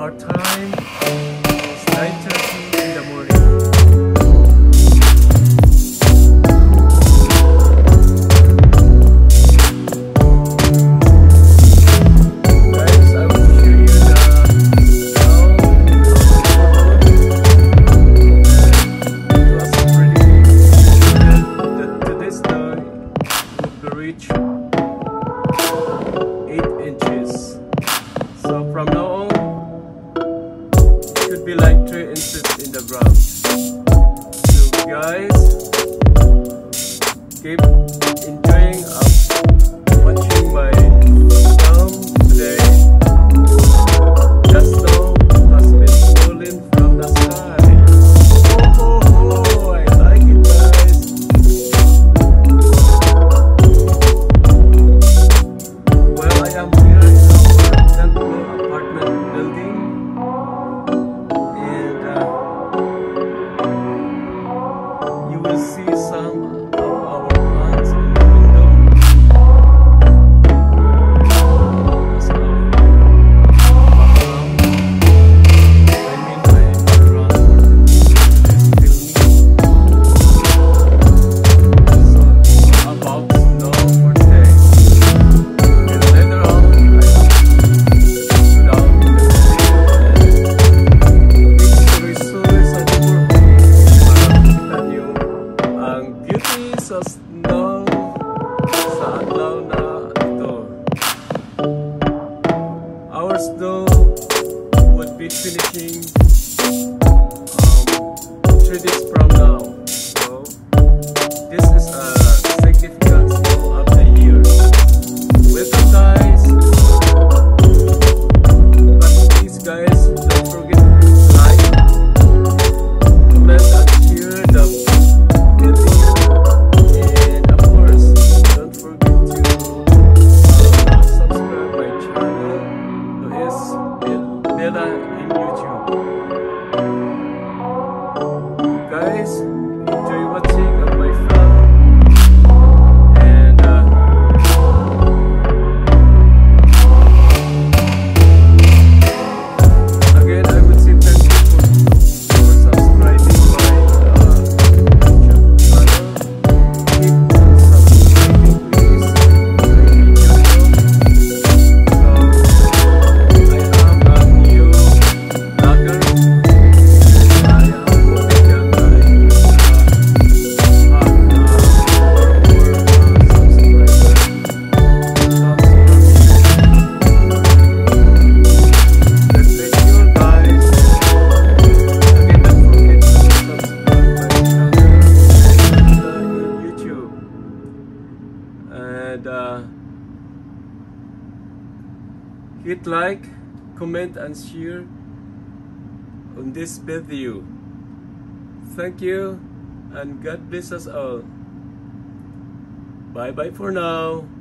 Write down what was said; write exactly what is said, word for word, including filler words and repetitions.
our time is nine thirty in the morning. Guys, I will show you the sound it was pretty that today's day will be reached eight inches. So from now on, it should be like three inches in the ground. So guys, keep enjoying of watching my film today. The snow has been falling from the sky. Oh, oh, oh, I like it, guys. Well, I am here in our temple apartment building, and uh, you will see some of our plants in the window. That's our background. I mean, my background for this filming. So about snow for today. And later on, I will go down to the city and isuloy-suloy sa lugar ko para makita niyo ang beauty sa snow sa adlaw na ito. Our snow would be finishing um, three days from now. So this is a significant snow of the year. Welcome, guys. But please, guys, don't forget to like, comment, and share the video. And of course, don't forget to uh, subscribe my channel, Luis Bella in YouTube. Guys, enjoy watching of my film. And uh, again, I would say thank you for, for subscribing my uh, YouTube channel. Keep on subscribing, please. I really enjoy them. So, I am a new vlogger. I am hoping that I uh, have uh, more and more uh, subscribers. Lots of Let's make sure, guys. Again, don't forget to subscribe my channel and YouTube. And uh, hit like, comment, and share on this video. Thank you, and God bless us all. Bye bye for now.